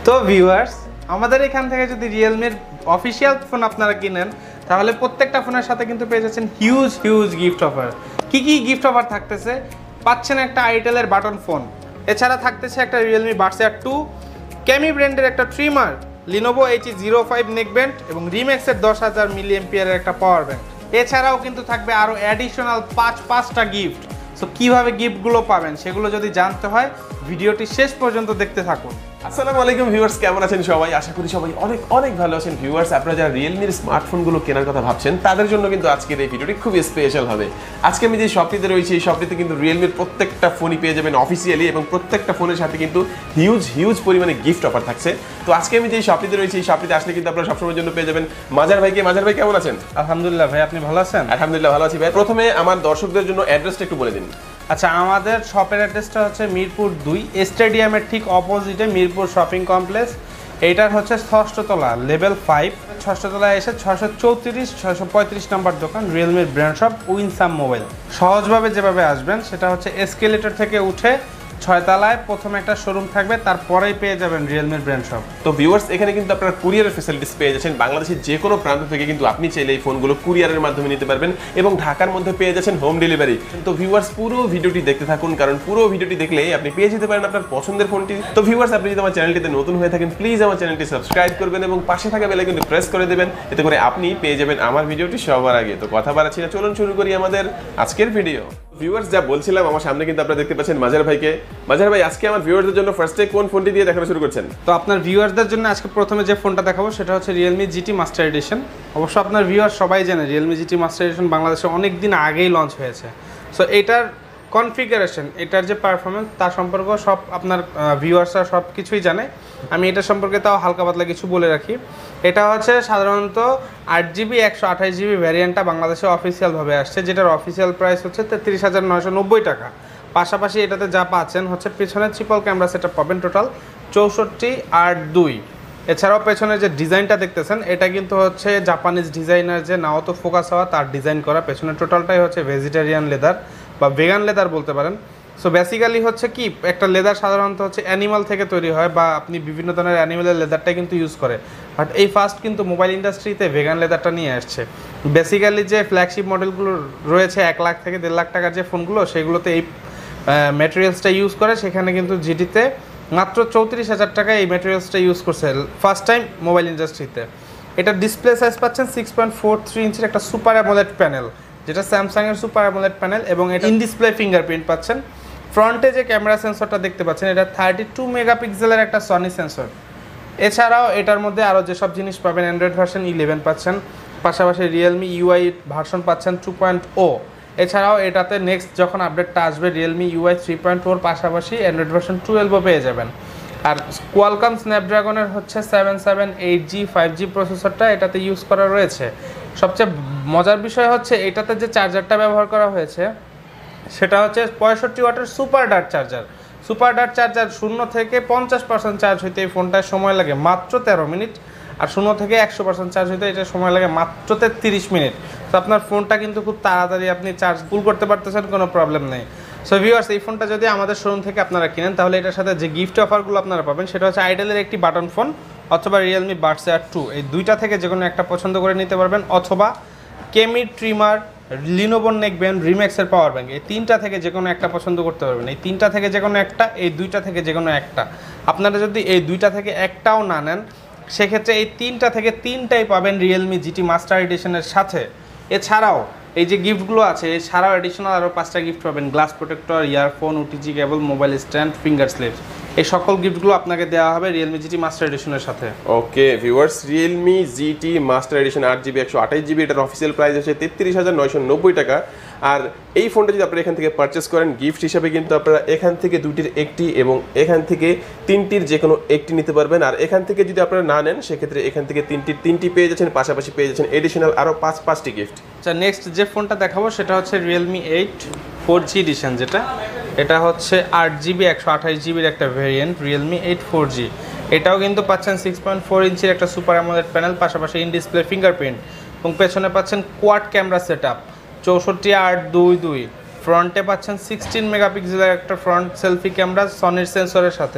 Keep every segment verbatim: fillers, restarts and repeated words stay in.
তো ভিউয়ার্স, আমাদের এখান থেকে যদি রিয়েলমির অফিসিয়াল ফোন আপনারা কিনেন তাহলে প্রত্যেকটা ফোনের সাথে কিন্তু পেয়ে যাচ্ছেন হিউজ হিউজ গিফট অফার। কি কি গিফট অফার থাকতেছে? পাচ্ছেন একটা আইটেলের বাটন ফোন, এছাড়া থাকতেছে একটা Realme buds air two, Kemei ব্র্যান্ডের একটা trimmer, Lenovo H zero five neckband এবং রিম্যাক্সের দশ হাজার মিলি এম্পিয়ারের একটা পাওয়ার ব্যাংক। এছাড়াও কিন্তু থাকবে আরও অ্যাডিশনাল পাঁচ পাঁচটা গিফট। সো কীভাবে গিফটগুলো পাবেন সেগুলো যদি জানতে হয় ভিডিওটি শেষ পর্যন্ত দেখতে থাকুন। আসসালামু আলাইকুম ভিউয়ার্স, কেমন আছেন সবাই? আশা করি সবাই অনেক অনেক ভালো আছেন। ভিউয়ার্স, আপনারা যারা রিয়েলমির স্মার্টফোনগুলো কেনার কথা ভাবছেন তাদের জন্য কিন্তু আজকের এই ভিডিওটি খুবই স্পেশাল হবে। আজকে আমি যে শপটিতে রয়েছি এই শপটিতে কিন্তু রিয়েলমির প্রত্যেকটা ফোনই পেয়ে যাবেন অফিসিয়ালি, এবং প্রত্যেকটা ফোনের সাথে কিন্তু হিউজ হিউজ পরিমাণে গিফট অফার থাকছে। তো আজকে আমি যে শপটিতে রয়েছি এই শপটিতে আসলে কিন্তু আপনারা সবসময়ের জন্য পেয়ে যাবেন মাজার ভাইকে। মাজার ভাই কেমন আছেন? আলহামদুলিল্লাহ ভাই, আপনি ভালো আছেন? আলহামদুলিল্লাহ ভালো আছি ভাই। প্রথমে আমার দর্শকদের জন্য অ্যাড্রেসটা একটু বলে দিন। আচ্ছা, আমাদের শপের অ্যাড্রেসটা হচ্ছে মিরপুর দুই, স্টেডিয়ামের ঠিক অপোজিটে মিরপুর শপিং কমপ্লেক্স। এইটার হচ্ছে ষষ্ঠতলা, লেভেল ফাইভ। ষষ্ঠতলায় এসে ছশো চৌত্রিশ ছয়শো পঁয়ত্রিশ নম্বর দোকান, রিয়েলমির ব্র্যান্ড শপ উইনসাম মোবাইল। সহজভাবে যেভাবে আসবেন সেটা হচ্ছে এসকেলেটর থেকে উঠে ছয়তলায় প্রথমে একটা শোরুম থাকবে, তারপরেই পেয়ে যাবেন রিয়েলমির ব্র্যান্ড শপ। তো ভিউয়ার্স, এখানে কিন্তু আপনারা কুরিয়ারের ফ্যাসিলিটিস পেয়ে যাচ্ছেন। বাংলাদেশের যে কোনো প্রান্ত থেকে কিন্তু আপনি চাইলে এই ফোনগুলো কুরিয়ারের মাধ্যমে নিতে পারবেন, এবং ঢাকার মধ্যে পেয়ে যাচ্ছেন হোম ডেলিভারি। তো ভিউয়ার্স, পুরো ভিডিওটি দেখতে থাকুন, কারণ পুরো ভিডিওটি দেখলেই আপনি পেয়ে যেতে পারেন আপনার পছন্দের ফোনটি। তো ভিউয়ার্স, আপনি যদি আমার চ্যানেলটিতে নতুন হয়ে থাকেন প্লিজ আমার চ্যানেলটি সাবস্ক্রাইব করবেন এবং পাশে থাকা বেল আইকনটি প্রেস করে দেবেন, এতে করে আপনি পেয়ে যাবেন আমার ভিডিওটি সবার আগে। তো কথা বাড়াচ্ছি না, চলুন শুরু করি আমাদের আজকের ভিডিও। ভিউয়ার্স, যা বলছিলাম, আমার সামনে কিন্তু আপনারা দেখতে পাচ্ছেন মাজার ভাইকে। মাজার ভাই, আজকে আমার ভিউয়ারদের জন্য ফার্স্টে কোন ফোনটি দিয়ে দেখানো শুরু করছেন? তো আপনার ভিউয়ারদের জন্য আজকে প্রথমে যে ফোনটা দেখাবো সেটা হচ্ছে রিয়েলমি জিটি মাস্টার এডিশন। অবশ্য আপনার ভিউয়ার সবাই জানে রিয়েলমি জিটি মাস্টার এডিশন বাংলাদেশে অনেক দিন আগেই লঞ্চ হয়েছে। সো এটার কনফিগারেশন, এটার যে পারফরমেন্স তার সম্পর্ক সব আপনার ভিউয়ার্সরা সব কিছুই জানে। আমি এটা সম্পর্কে তাও হালকা পাতলা কিছু বলে রাখি। এটা হচ্ছে সাধারণত আট জিবি একশো আঠাশ জিবি ভ্যারিয়েন্টটা বাংলাদেশে অফিসিয়ালভাবে আসছে, যেটার অফিসিয়াল প্রাইস হচ্ছে তেত্রিশ হাজার নয়শো নব্বই টাকা। পাশাপাশি এটাতে যা পাচ্ছেন হচ্ছে পিছনে ট্রিপল ক্যামেরা সেট আপ পাবেন, টোটাল চৌষট্টি আট দুই। এছাড়াও পেছনের যে ডিজাইনটা দেখতেছেন এটা কিন্তু হচ্ছে জাপানিজ ডিজাইনার যে নাওতো ফোকাস হওয়া তার ডিজাইন করা। পেছনে টোটালটাই হচ্ছে ভেজিটেরিয়ান লেদার বা ভেগান লেদার বলতে পারেন। সো বেসিক্যালি হচ্ছে কি, একটা লেদার সাধারণত হচ্ছে অ্যানিমাল থেকে তৈরি হয় বা আপনি বিভিন্ন ধরনের অ্যানিমালের লেদারটাই কিন্তু ইউজ করে, বাট এই ফার্স্ট কিন্তু মোবাইল ইন্ডাস্ট্রিতে ভেগান লেদারটা নিয়ে আসছে। বেসিক্যালি যে ফ্ল্যাগশিপ মডেলগুলো রয়েছে এক লাখ থেকে দেড় লাখ টাকার যে ফোনগুলো, সেগুলোতে এই ম্যাটেরিয়ালসটা ইউজ করে, সেখানে কিন্তু জিটিতে মাত্র চৌত্রিশ হাজার টাকায় এই ম্যাটেরিয়ালসটা ইউজ করছে ফার্স্ট টাইম মোবাইল ইন্ডাস্ট্রিতে। এটা ডিসপ্লে সাইজ পাচ্ছেন সিক্স পয়েন্ট ফোর থ্রি ইঞ্চির একটা সুপার অ্যামোলেড প্যানেল, যেটা স্যামসাংয়ের সুপার অ্যামোলেড প্যানেল, এবং এটা ইন ডিসপ্লে ফিঙ্গারপ্রিন্ট পাচ্ছেন। ফ্রন্টে যে ক্যামেরা সেন্সরটা দেখতে পাচ্ছেন এটা থার্টি টু মেগাপিক্সেলের একটা সনি সেন্সর। এছাড়াও এটার মধ্যে আরও যেসব জিনিস পাবেন, অ্যান্ড্রয়েড ভার্সন ইলেভেন পাচ্ছেন, পাশাপাশি রিয়েলমি ইউআই ভার্সন পাচ্ছেন টু পয়েন্ট ও। এছাড়াও এটাতে নেক্সট যখন আপডেটটা আসবে রিয়েলমি ইউআই থ্রি পয়েন্ট ওর পাশাপাশি অ্যান্ড্রয়েড ভার্সন টুয়েলভও পেয়ে যাবেন। আর কোয়ালকম স্ন্যাপড্রাগনের হচ্ছে seven seven eight G five G প্রসেসরটা এটাতে ইউজ করা রয়েছে। সবচেয়ে মজার বিষয় হচ্ছে এটাতে যে চার্জারটা ব্যবহার করা হয়েছে সেটা হচ্ছে পঁয়ষট্টি ওয়াটের super dart charger. Super dart charger শূন্য থেকে পঞ্চাশ পার্সেন্ট চার্জ হইতে এই ফোনটায় সময় লাগে মাত্র তেরো মিনিট, আর শূন্য থেকে একশো পার্সেন্ট চার্জ হইতে এটা সময় লাগে মাত্র তেত্রিশ মিনিট। তো আপনার ফোনটা কিন্তু খুব তাড়াতাড়ি আপনি চার্জ ফুল করতে পারতেছেন, কোনো প্রবলেম নেই। সো ভিউয়ার্স, এই ফোনটা যদি আমাদের শোরুম থেকে আপনারা কিনেন তাহলে এটার সাথে যে গিফট অফারগুলো আপনারা পাবেন সেটা হচ্ছে আইটেলের একটি বাটন ফোন অথবা রিয়েলমি বাডস এয়ার টু, এই দুইটা থেকে যে কোনো একটা পছন্দ করে নিতে পারবেন, অথবা কেমি ট্রিমার, লিনোভো নেকব্যান্ড, রিম্যাক্সের পাওয়ার ব্যাংক, এই তিনটা থেকে যে কোনো একটা পছন্দ করতে পারবেন। এই তিনটা থেকে যে কোনো একটা, এই দুইটা থেকে যে কোনো একটা। আপনারা যদি এই দুইটা থেকে একটাও না নেন সেক্ষেত্রে এই তিনটা থেকে তিনটাই পাবেন রিয়েলমি জিটি মাস্টার এডিশনের সাথে। এছাড়াও এই যে গিফটগুলো আছে এছাড়াও অ্যাডিশনাল আরও পাঁচটা গিফট পাবেন, glass protector, earphone, OTG cable, mobile stand, finger slips. এই সকল গিফটগুলো আপনাকে দেওয়া হবে রিয়েলমি জিটি মাস্টার এডিশনের সাথে। Okay viewers, Realme GT master edition আট জিবি একশো আঠাশ জিবি, এটার অফিসিয়াল প্রাইস হচ্ছে তেত্রিশ হাজার নয়শো নব্বই টাকা। আর এই ফোনটা যদি আপনারা এখান থেকে পারচেস করেন গিফট হিসাবে কিন্তু আপনারা এখান থেকে দুটির একটি এবং এখান থেকে তিনটির যে কোনো একটি নিতে পারবেন। আর এখান থেকে যদি আপনারা না নেন সেক্ষেত্রে এখান থেকে তিনটির তিনটি পেয়ে যাচ্ছেন, পাশাপাশি পেয়ে যাচ্ছেন এডিশনাল আরও পাঁচ পাঁচটি গিফট। আচ্ছা, নেক্সট যে ফোনটা দেখাবো সেটা হচ্ছে Realme eight four G edition, যেটা এটা হচ্ছে আট জিবি একশো আঠাশ জিবির একটা variant Realme eight four G. এটাও কিন্তু পাচ্ছেন সিক্স পয়েন্ট ফোর ইঞ্চির একটা সুপার অ্যামোলেড প্যানেল, পাশাপাশি ইন ডিসপ্লে ফিঙ্গারপ্রিন্ট, এবং পেছনে পাচ্ছেন কোয়াড ক্যামেরা সেট আপ চৌষট্টি আট দুই দুই। ফ্রন্টে পাচ্ছেন সিক্সটিন মেগাপিক্সেলের একটা ফ্রন্ট সেলফি ক্যামেরা সনির সেন্সরের সাথে,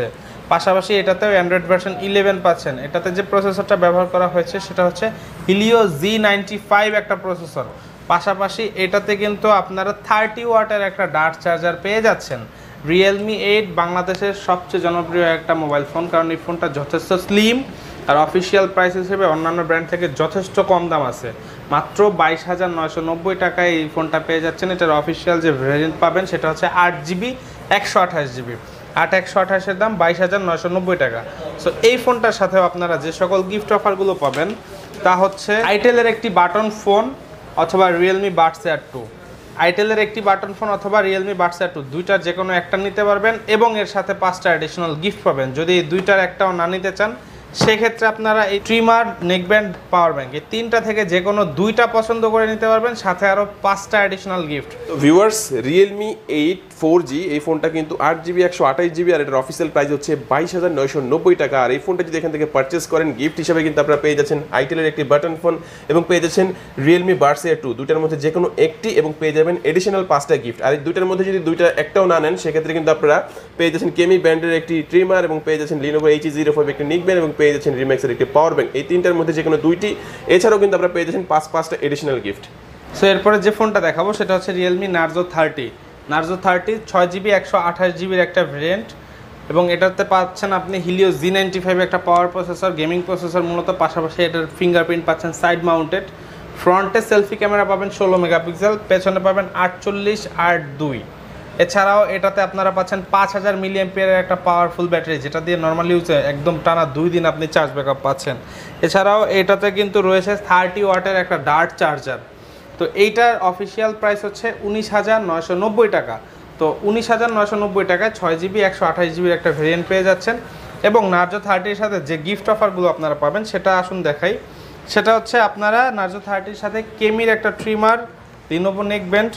পাশাপাশি এটাতেও অ্যান্ড্রয়েড ভার্সন ইলেভেন পাচ্ছেন। এটাতে যে প্রসেসরটা ব্যবহার করা হয়েছে সেটা হচ্ছে হিলিও জি নাইনটি ফাইভ একটা প্রসেসর। পাশাপাশি এটাতে কিন্তু আপনারা থার্টি ওয়াটের একটা ডার্ট চার্জার পেয়ে যাচ্ছেন। রিয়েলমি এইট বাংলাদেশের সবচেয়ে জনপ্রিয় একটা মোবাইল ফোন, কারণ এই ফোনটা যথেষ্ট স্লিম আর অফিসিয়াল প্রাইস হিসেবে অন্যান্য ব্র্যান্ড থেকে যথেষ্ট কম দাম আছে। মাত্র বাইশ হাজার নয়শো নব্বই টাকায় এই ফোনটা পেয়ে যাচ্ছেন। এটার অফিসিয়াল যে ভ্যারিয়েন্ট পাবেন সেটা হচ্ছে আট জিবি একশো আঠাশ জিবি আট একশো আঠাশের দাম বাইশ হাজার নয়শো নব্বই টাকা। সো এই ফোনটার সাথেও আপনারা যে সকল গিফট অফারগুলো পাবেন তা হচ্ছে আইটেলের একটি বাটন ফোন অথবা রিয়েলমি বাডস এয়ার টু। আইটেলের একটি বাটন ফোন অথবা রিয়েলমি বাডস এয়ার টু দুইটার যে কোনো একটা নিতে পারবেন এবং এর সাথে পাঁচটা অ্যাডিশনাল গিফট পাবেন। যদি এই দুইটার একটাও না নিতে চান সেক্ষেত্রে আপনারা এই ট্রিমার, নেকব্যান্ড, পাওয়ার ব্যাঙ্ক এই তিনটা থেকে যে কোনো দুইটা পছন্দ করে নিতে পারবেন, সাথে আরও পাঁচটা অ্যাডিশনাল গিফট। তো viewers, Realme eight four G এই ফোনটা কিন্তু আট জিবি একশো আঠাশ জিবি আর এটার অফিসিয়াল প্রাইস হচ্ছে বাইশ হাজার নয়শো নব্বই টাকা। আর এই ফোনটা যদি এখান থেকে পারচেস করেন গিফট হিসাবে কিন্তু আপনারা পেয়ে যাচ্ছেন আইটেলের একটি বাটন ফোন এবং পেয়ে যাচ্ছেন রিয়েলমি বাডস এয়ার টু। দুইটার মধ্যে যে কোনো একটি এবং পেয়ে যাবেন এডিশনাল পাঁচটা গিফট। আর এই দুইটার মধ্যে যদি দুইটা একটাও না নেন সেক্ষেত্রে কিন্তু আপনারা পেয়ে যাচ্ছেন কেমি ব্র্যান্ডের একটি ট্রিমার এবং পেয়ে যাচ্ছেন লিনোভো এইচ জিরো ফাইভ একটি নিকবেন এবং পেয়ে যাচ্ছেন রিম্যাক্সের একটি পাওয়ার ব্যাঙ্ক। এই তিনটার মধ্যে যে কোনো দুইটি, এছাড়াও কিন্তু আপনারা পেয়ে যাচ্ছেন পাঁচ পাঁচটা এডিশনাল গিফট। সো এরপরে যে ফোনটা দেখাবো সেটা হচ্ছে Realme Narzo thirty. Narzo thirty ছয় জিবি একশো আঠাশ জিবির একটা ভেরিয়েন্ট এবং এটাতে পাচ্ছেন আপনি হিলিও জি নাইনটি ফাইভ একটা পাওয়ার প্রসেসর, গেমিং প্রসেসর মূলত। পাশাপাশি এটার ফিঙ্গারপ্রিন্ট পাচ্ছেন সাইড মাউন্টেড। ফ্রন্টে সেলফি ক্যামেরা পাবেন ষোলো মেগাপিক্সেল, পেছনে পাবেন আটচল্লিশ আট দুই। এছাড়াও এটাতে আপনারা পাচ্ছেন পাঁচ হাজার মিলি অ্যাম্পিয়ারের একটা পাওয়ারফুল ব্যাটারি, যেটা দিয়ে নর্মাল ইউজে একদম টানা দুই দিন আপনি চার্জ ব্যাকআপ পাচ্ছেন। এছাড়াও এটাতে কিন্তু রয়েছে থার্টি ওয়াটের একটা ডার্ট চার্জার। তো এইটার অফিসিয়াল প্রাইস হচ্ছে উনিশ হাজার নয়শো নব্বই টাকা। তো উনিশ হাজার নয়শো নব্বই টাকায় ছয় জিবি একশো আঠাশ জিবির একটা ভেরিয়েন্ট পেয়ে যাচ্ছেন। এবং নার্জো থার্টির সাথে যে গিফট অফারগুলো আপনারা পাবেন সেটা আসুন দেখাই। সেটা হচ্ছে আপনারা নার্জো থার্টির সাথে কেমির একটা ট্রিমার, লিনোভো নেকব্যান্ড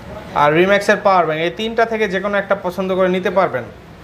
আর রিম্যাক্সের পাওয়ার ব্যাঙ্ক এই তিনটা থেকে যে কোনো একটা পছন্দ করে নিতে পারবেন।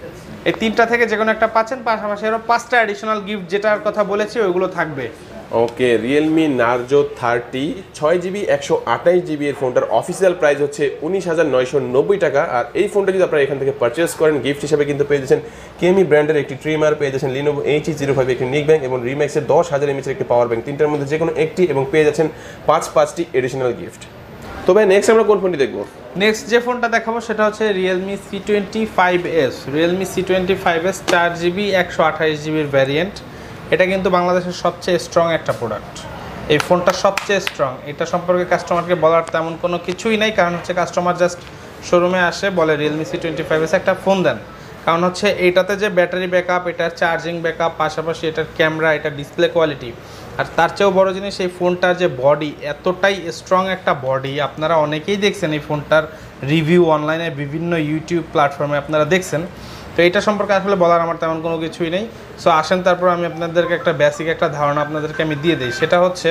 এই তিনটা থেকে যে কোনো একটা পাচ্ছেন, পাশাপাশি আরও পাঁচটা অ্যাডিশনাল গিফট যেটার কথা বলেছি ওইগুলো থাকবে। ওকে, রিয়েলমি নার্জো থার্টি ছয় জিবি একশো আঠাশ জিবি এর ফোনটার অফিসিয়াল প্রাইস হচ্ছে উনিশ হাজার নয়শো নব্বই টাকা। আর এই ফোনটা যদি আপনারা এখান থেকে পারচেস করেন গিফট হিসেবে কিন্তু পেয়ে যাচ্ছেন কেমি ব্র্যান্ডের একটি ট্রিমার, পেয়ে যাচ্ছেন লিনোভো এইচ জিরো ফাইভ একটি নিক ব্যাঙ্ক এবং রিম্যাক্সের দশ হাজার এমএচের একটি পাওয়ার ব্যাঙ্ক। তিনটার মধ্যে যে কোনো একটি এবং পেয়ে যাচ্ছেন পাঁচ পাঁচটি এডিশনাল গিফট। তো ভাই নেক্সট আমরা কোন ফোনটি দেখবো? নেক্সট যে ফোনটা দেখাবো সেটা হচ্ছে Realme C twenty five S. Realme C twenty five S চার জিবি একশো আঠাশ জিবির ভ্যারিয়েন্ট। এটা কিন্তু বাংলাদেশের সবচেয়ে স্ট্রং একটা প্রোডাক্ট। এই ফোনটা সবচেয়ে স্ট্রং। এটা সম্পর্কে কাস্টমারকে বলার তেমন কোনো কিছুই নাই, কারণ হচ্ছে কাস্টমার জাস্ট শোরুমে আসে বলে Realme C twenty five S একটা ফোন দেন। কারণ হচ্ছে এইটাতে যে ব্যাটারি ব্যাকআপ, এটার চার্জিং ব্যাকআপ, পাশাপাশি এটার ক্যামেরা, এটা ডিসপ্লে কোয়ালিটি, আর তার চেয়েও বড় জিনিস এই ফোনটার যে বডি, এতটাই স্ট্রং একটা বডি। আপনারা অনেকেই দেখছেন এই ফোনটার রিভিউ অনলাইনে বিভিন্ন ইউটিউব প্ল্যাটফর্মে আপনারা দেখছেন। তো এটা সম্পর্কে আসলে বলার আমার তেমন কোনো কিছুই নেই। সো আসেন তারপর আমি আপনাদেরকে একটা বেসিক একটা ধারণা আপনাদেরকে আমি দিয়ে দিই। সেটা হচ্ছে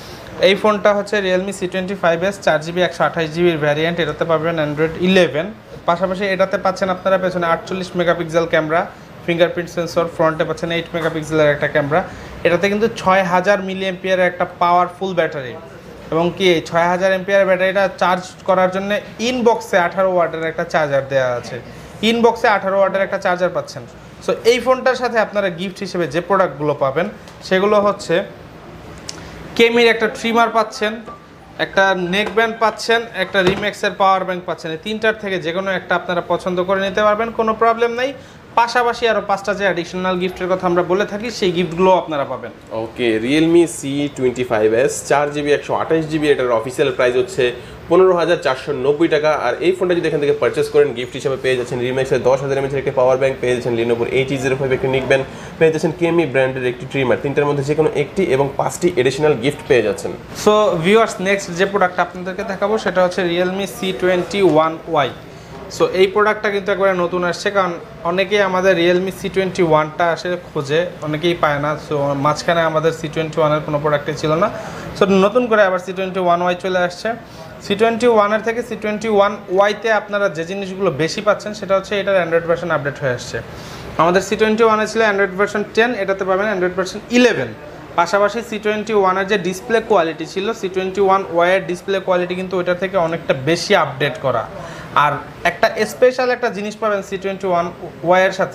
এই ফোনটা হচ্ছে Realme C twenty five S চার জিবি একশো আঠাশ জিবির ভ্যারিয়েন্ট। এটাতে পাবেন অ্যান্ড্রয়েড ইলেভেন। পাশাপাশি এটাতে পাচ্ছেন আপনারা পেছনে আটচল্লিশ মেগাপিক্সেল ক্যামেরা, ফিঙ্গারপ্রিন্ট সেন্সর, ফ্রন্টে পাচ্ছেন এইট মেগাপিক্সেলের একটা ক্যামেরা। এটাতে কিন্তু ছয় হাজার মিলি এম্পিয়ারের একটা পাওয়ারফুল ব্যাটারি এবং কি এই ছয় হাজার এম্পিয়ার ব্যাটারিটা চার্জ করার জন্য ইনবক্সে আঠারো ওয়াটের একটা চার্জার দেওয়া আছে। ইনবক্সে আঠারো ওয়াটের একটা চার্জার পাচ্ছেন। সো এই ফোনটার সাথে আপনারা গিফট হিসেবে যে প্রোডাক্টগুলো পাবেন সেগুলো হচ্ছে কেমির একটা ট্রিমার পাচ্ছেন, একটা নেক ব্যান্ড পাচ্ছেন, একটা রিম্যাক্সের পাওয়ার ব্যাঙ্ক পাচ্ছেন। এই তিনটার থেকে যে কোনো একটা আপনারা পছন্দ করে নিতে পারবেন, কোনো প্রবলেম নেই। পাশাপাশি আরও পাঁচটা যে অ্যাডিশনাল গিফটের কথা আমরা বলে থাকি সেই গিফটগুলো আপনারা পাবেন। Okay, Realme C twenty five S চার জিবি একশো আঠাশ জিবি এটার অফিসিয়াল প্রাইস হচ্ছে পনেরো হাজার চারশো নব্বই টাকা। আর এই ফোনটা যদি এখান থেকে পারচেস করেন গিফট হিসেবে পেয়ে যাচ্ছেন রিম্যাক্সের দশ হাজার এমএচের একটি পাওয়ার ব্যাঙ্ক, পেয়ে যাচ্ছেন লিনোভোর এইচ জিরো ফাইভ একটি নিক ব্যান্ড, পেয়ে যাচ্ছেন কেমি ব্র্যান্ডের একটি ট্রিমার। তিনটার মধ্যে যে কোনো একটি এবং পাঁচটি এডিশনাল গিফট পেয়ে যাচ্ছেন। সো ভিউয়ার্স, নেক্সট যে প্রোডাক্টটা আপনাদেরকে দেখাবো সেটা হচ্ছে Realme C twenty one Y. So এই প্রোডাক্টটা কিন্তু একবারে নতুন আসছে, কারণ অনেকেই আমাদের রিয়েলমি সি টোয়েন্টি ওয়ানটা আসলে খোঁজে, অনেকেই পায় না। সো মাঝখানে আমাদের সি টোয়েন্টি ওয়ানের কোনো প্রোডাক্টই ছিল না। সো নতুন করে আবার সি টোয়েন্টি ওয়ান ওয়াই চলে আসছে। সি টোয়েন্টি ওয়ানের থেকে সি টোয়েন্টি ওয়ান ওয়াইতে আপনারা যে জিনিসগুলো বেশি পাচ্ছেন সেটা হচ্ছে এটার অ্যান্ড্রয়েড ভার্সন আপডেট হয়ে আসছে। আমাদের সি টোয়েন্টি ওয়ানে ছিল অ্যান্ড্রয়েড ভার্সন টেন, এটাতে পাবেন অ্যান্ড্রয়েড ভার্সন ইলেভেন। পাশাপাশি সি টোয়েন্টি ওয়ানের যে ডিসপ্লে কোয়ালিটি ছিল, সি টোয়েন্টি ওয়ান ওয়াইয়ের ডিসপ্লে কোয়ালিটি কিন্তু ওইটার থেকে অনেকটা বেশি আপডেট করা। আর একটা স্পেশাল একটা জিনিস পাবেন সি টোয়েন্টি ওয়ান ওয়াইয়ের সাথে,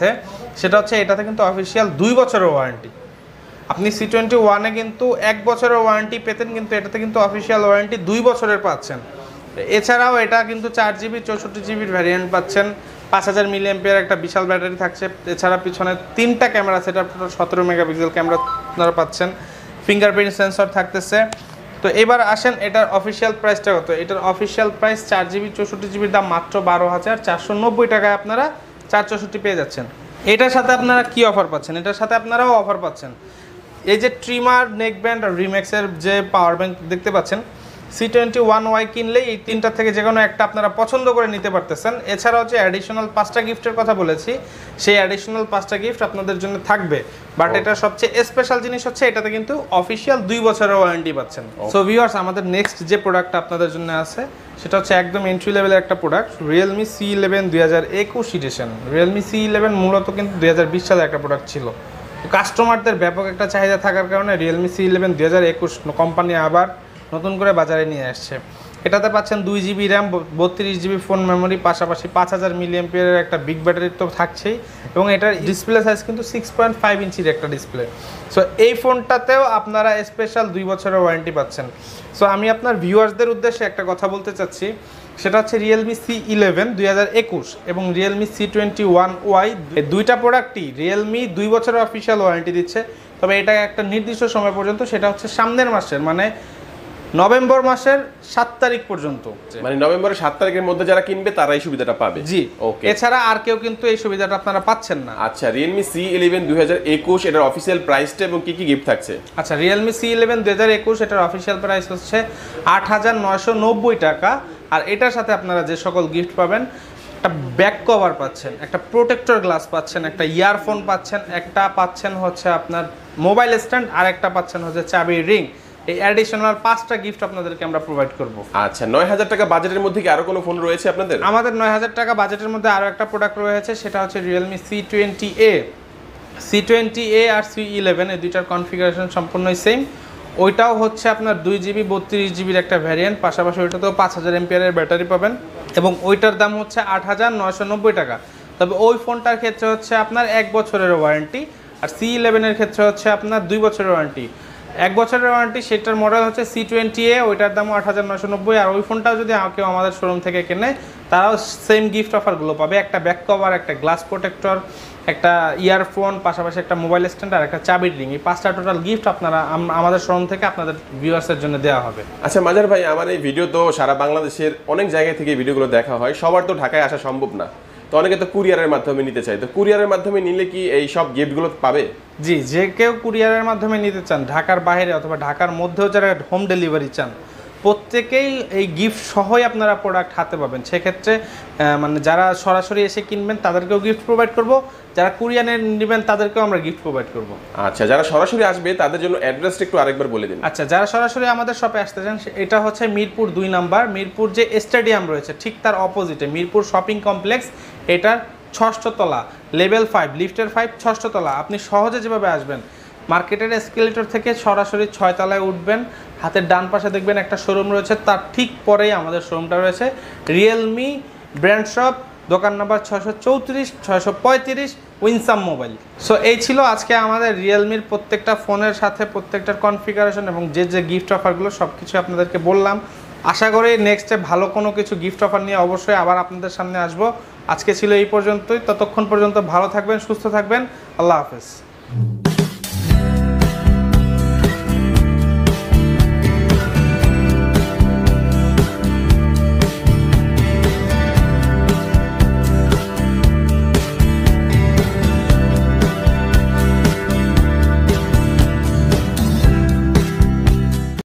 সেটা হচ্ছে এটাতে কিন্তু অফিসিয়াল দুই বছরের ওয়ারেন্টি। আপনি সি টোয়েন্টি ওয়ানে কিন্তু এক বছরের ওয়ারেন্টি পেতেন, কিন্তু এটাতে কিন্তু অফিসিয়াল ওয়ারেন্টি দুই বছরের পাচ্ছেন। এছাড়াও এটা কিন্তু চার জিবি চৌষট্টি জিবির ভ্যারিয়েন্ট পাচ্ছেন, পাঁচ হাজার মিলি এম্পিয়ার একটা বিশাল ব্যাটারি থাকছে। এছাড়া পিছনে তিনটা ক্যামেরা সেটা সতেরো মেগাপিক্সেল ক্যামেরা আপনারা পাচ্ছেন, ফিঙ্গারপ্রিন্ট সেন্সর থাকতেছে। তো এবার আসেন এটার অফিসিয়াল প্রাইসটা কত। এটার অফিসিয়াল প্রাইস চার জিবি চৌষট্টি জিবির দাম মাত্র বারো হাজার চারশো নব্বই টাকায় আপনারা চার চৌষট্টি পেয়ে যাচ্ছেন। এটার সাথে আপনারা কি অফার পাচ্ছেন? এটার সাথে আপনারাও অফার পাচ্ছেন এই যে ট্রিমার, নেক ব্যান্ড আর রিম্যাক্সের যে পাওয়ার ব্যাংক দেখতে পাচ্ছেন, সি টোয়েন্টি ওয়ান ওয়াই কিনলেই এই তিনটা থেকে যে কোনো একটা আপনারা পছন্দ করে নিতে পারতেছেন। এছাড়াও যে অ্যাডিশনাল পাঁচটা গিফটের কথা বলেছি, সেই অ্যাডিশনাল পাঁচটা গিফট আপনাদের জন্য থাকবে। বাট এটা সবচেয়ে স্পেশাল জিনিস হচ্ছে এটাতে কিন্তু অফিসিয়াল দুই বছরের ওয়ারেন্টি পাচ্ছেন। সো ভিউয়ার্স, আমাদের নেক্সট যে প্রোডাক্টটা আপনাদের জন্য আছে সেটা হচ্ছে একদম এন্ট্রি লেভেলের একটা প্রোডাক্ট, রিয়েলমি সি ইলেভেন দুই হাজার একুশ এডিশন। রিয়েলমি সি ইলেভেন মূলত কিন্তু দুই হাজার বিশ সালে একটা প্রোডাক্ট ছিল। কাস্টমারদের ব্যাপক একটা চাহিদা থাকার কারণে রিয়েলমি সি ইলেভেন দুই হাজার একুশ কোম্পানি আবার নতুন করে বাজারে নিয়ে আসছে। এটাতে পাচ্ছেন দুই জিবি র্যাম, বত্রিশ জিবি ফোন মেমোরি, পাশাপাশি পাঁচ হাজার মিলি এম্পিয়ারের একটা বিগ ব্যাটারি তো থাকছেই, এবং এটার ডিসপ্লে সাইজ কিন্তু সিক্স পয়েন্ট ফাইভ ইঞ্চির একটা ডিসপ্লে। সো এই ফোনটাতেও আপনারা স্পেশাল দুই বছরের ওয়ারেন্টি পাচ্ছেন। সো আমি আপনার ভিউয়ার্সদের উদ্দেশ্যে একটা কথা বলতে চাচ্ছি, সেটা হচ্ছে রিয়েলমি সি ইলেভেন দুই হাজার একুশ এবং Realme C twenty one Y এই দুইটা প্রোডাক্টই রিয়েলমি দুই বছরের অফিসিয়াল ওয়ারেন্টি দিচ্ছে। তবে এটা একটা নির্দিষ্ট সময় পর্যন্ত, সেটা হচ্ছে সামনের মাসের মানে নভেম্বর মাসের সাত তারিখ পর্যন্ত। মানে নভেম্বরের সাত তারিখের মধ্যে যারা কিনবে তারা এই সুবিধাটা পাবে। জি, ওকে। এছাড়া আর কেউ কিন্তু এই সুবিধাটা আপনারা পাচ্ছেন না। আচ্ছা, রিয়েলমি সি ইলেভেন দুই হাজার একুশ এটার অফিসিয়াল প্রাইসটা এবং কি কি গিফট থাকছে? আচ্ছা, রিয়েলমি সি ইলেভেন দুই হাজার একুশ এটার অফিসিয়াল প্রাইস হচ্ছে আট হাজার নয়শো নব্বই টাকা। আর এটার সাথে আপনারা যে সকল গিফট পাবেন, একটা ব্যাক কভার পাচ্ছেন, একটা প্রোটেক্টর গ্লাস পাচ্ছেন, একটা ইয়ারফোন পাচ্ছেন, একটা পাচ্ছেন হচ্ছে আপনার মোবাইল স্ট্যান্ড, আর একটা পাচ্ছেন হচ্ছে চাবি রিং। এই অ্যাডিশনাল পাঁচটা গিফট আপনাদেরকে আমরা প্রোভাইড করব। আচ্ছা, নয় হাজার টাকা বাজেটের মধ্যে কি আরো কোনো ফোন রয়েছে আপনাদের? আমাদের নয় হাজার টাকা বাজেটের মধ্যে আরও একটা প্রোডাক্ট রয়েছে, সেটা হচ্ছে Realme C twenty A. C twenty A আর সি ইলেভেন এই দুইটার কনফিগারেশন সম্পূর্ণই সেম। ওইটাও হচ্ছে আপনার দুই জিবি বত্রিশ জিবির একটা ভ্যারিয়েন্ট, পাশাপাশি ওইটাতেও পাঁচ হাজার এমপিয়ারের ব্যাটারি পাবেন, এবং ওইটার দাম হচ্ছে আট হাজার নয়শো নব্বই টাকা। তবে ওই ফোনটার ক্ষেত্রে হচ্ছে আপনার এক বছরের ওয়ারেন্টি, আর সি ইলেভেনের ক্ষেত্রে হচ্ছে আপনার দুই বছরের ওয়ারেন্টি। এক বছরের ওয়ারেন্টি, সেটার মডেল হচ্ছে সি টোয়েন্টি এ, ওইটার দামও আট হাজার নয়শো নব্বই। আর ওই ফোনটাও যদি কেউ আমাদের শোরুম থেকে কেনে, তারাও সেম গিফট অফারগুলো পাবে, একটা ব্যাক কভার, একটা গ্লাস প্রোটেক্টর, একটা ইয়ারফোন, পাশাপাশি একটা মোবাইল স্ট্যান্ড আর একটা চাবির রিং। এই পাঁচটা টোটাল গিফট আপনারা আমাদের শোরুম থেকে আপনাদের ভিউয়ার্সের জন্য দেওয়া হবে। আচ্ছা মাজার ভাই, আমার এই ভিডিও তো সারা বাংলাদেশের অনেক জায়গা থেকে ভিডিওগুলো দেখা হয়, সবার তো ঢাকায় আসা সম্ভব না, তো অনেকে তো কুরিয়ারের মাধ্যমে নিতে চায়, তো কুরিয়ারের মাধ্যমে নিলে কি এই সব গিফটগুলো পাবে? জি, যে কেউ কুরিয়ারের মাধ্যমে নিতে চান, ঢাকার বাইরে অথবা ঢাকার মধ্যেও যারা হোম ডেলিভারি চান, প্রত্যেকেই এই গিফট সহই আপনারা প্রোডাক্ট হাতে পাবেন। সেক্ষেত্রে মানে যারা সরাসরি এসে কিনবেন তাদেরকেও গিফট প্রোভাইড করব, যারা কুরিয়ারে নেবেন তাদেরকেও আমরা গিফট প্রোভাইড করব। আচ্ছা, যারা সরাসরি আসবে তাদের জন্য অ্যাড্রেসটা একটু আরেকবার বলে দিন। আচ্ছা, যারা সরাসরি আমাদের শপে আসতে চান, এটা হচ্ছে মিরপুর দুই নাম্বার, মিরপুর যে স্টেডিয়াম রয়েছে ঠিক তার অপোজিটে মিরপুর শপিং কমপ্লেক্স, এটার ষষ্ঠ তলা, লেভেল ফাইভ, লিফটের ফাইভ, ষষ্ঠ তলা। আপনি সহজে যেভাবে আসবেন, মার্কেটের এসকেলেটর থেকে সরাসরি ছয় তলায় উঠবেন, হাতের ডান পাশে দেখবেন একটা শোরুম রয়েছে, তার ঠিক পরেই আমাদের শোরুমটা রয়েছে, রিয়েলমি ব্র্যান্ড শপ, দোকান নাম্বার ছয়শো চৌত্রিশ ছয়শো পঁয়ত্রিশ, উইনসাম মোবাইল। সো এই ছিল আজকে আমাদের রিয়েলমির প্রত্যেকটা ফোনের সাথে প্রত্যেকটার কনফিগারেশন এবং যে যে গিফট অফারগুলো সব কিছু আপনাদেরকে বললাম। আশা করি নেক্সটে ভালো কোনো কিছু গিফট অফার নিয়ে অবশ্যই আবার আপনাদের সামনে আসবো। আজকে ছিল এই পর্যন্তই, ততক্ষণ পর্যন্ত ভালো থাকবেন, সুস্থ থাকবেন, আল্লাহ হাফেজ।